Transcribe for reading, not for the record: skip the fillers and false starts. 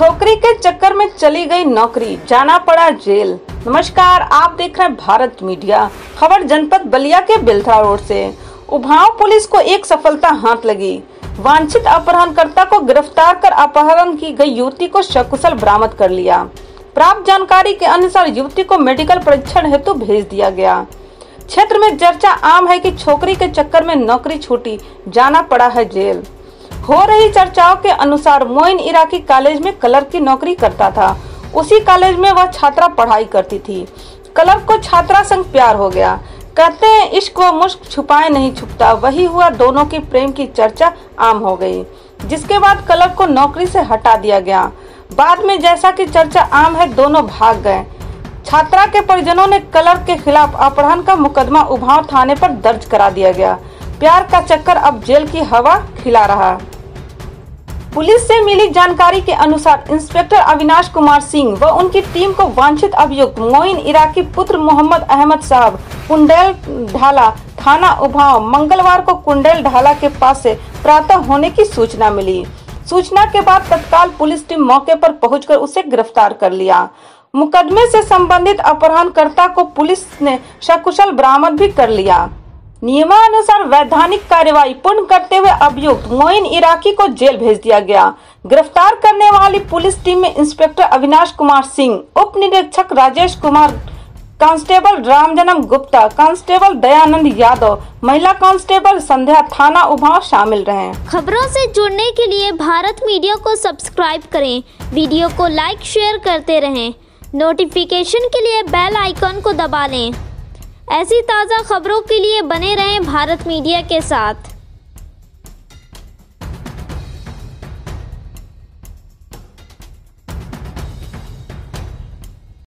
छोकरी के चक्कर में चली गई नौकरी, जाना पड़ा जेल। नमस्कार, आप देख रहे हैं भारत मीडिया। खबर जनपद बलिया के बेलथरा रोड से। उभाव पुलिस को एक सफलता हाथ लगी। वांछित अपहरणकर्ता को गिरफ्तार कर अपहरण की गई युवती को सकुशल बरामद कर लिया। प्राप्त जानकारी के अनुसार युवती को मेडिकल परीक्षण हेतु भेज दिया गया। क्षेत्र में चर्चा आम है कि छोकरी के चक्कर में नौकरी छूटी, जाना पड़ा है जेल। हो रही चर्चाओं के अनुसार मोइन इराकी कॉलेज में क्लर्क की नौकरी करता था। उसी कॉलेज में वह छात्रा पढ़ाई करती थी। क्लर्क को छात्रा संग प्यार हो गया। कहते हैं इश्क व मुश्क छुपाए नहीं छुपता, वही हुआ। दोनों की प्रेम की चर्चा आम हो गई, जिसके बाद क्लर्क को नौकरी से हटा दिया गया। बाद में जैसा कि चर्चा आम है, दोनों भाग गए। छात्रा के परिजनों ने क्लर्क के खिलाफ अपहरण का मुकदमा उभाव थाने पर दर्ज करा दिया गया। प्यार का चक्कर अब जेल की हवा खिला रहा। पुलिस से मिली जानकारी के अनुसार इंस्पेक्टर अविनाश कुमार सिंह व उनकी टीम को वांछित अभियुक्त मोइन इराकी पुत्र मोहम्मद अहमद साहब कुंडेल ढाला थाना उभाव मंगलवार को कुंडेल ढाला के पास से प्रातः होने की सूचना मिली। सूचना के बाद तत्काल पुलिस टीम मौके पर पहुंचकर उसे गिरफ्तार कर लिया। मुकदमे से संबंधित अपहरणकर्ता को पुलिस ने सकुशल बरामद भी कर लिया। नियमानुसार वैधानिक कार्यवाही पूर्ण करते हुए अभियुक्त मोइन इराकी को जेल भेज दिया गया। गिरफ्तार करने वाली पुलिस टीम में इंस्पेक्टर अविनाश कुमार सिंह, उप निरीक्षक राजेश कुमार, कांस्टेबल रामजन्म गुप्ता, कांस्टेबल दयानंद यादव, महिला कांस्टेबल संध्या थाना उभाव शामिल रहे। खबरों से जुड़ने के लिए भारत मीडिया को सब्सक्राइब करें, वीडियो को लाइक शेयर करते रहें। नोटिफिकेशन के लिए बेल आइकॉन को दबा लें। ऐसी ताज़ा खबरों के लिए बने रहें भारत मीडिया के साथ।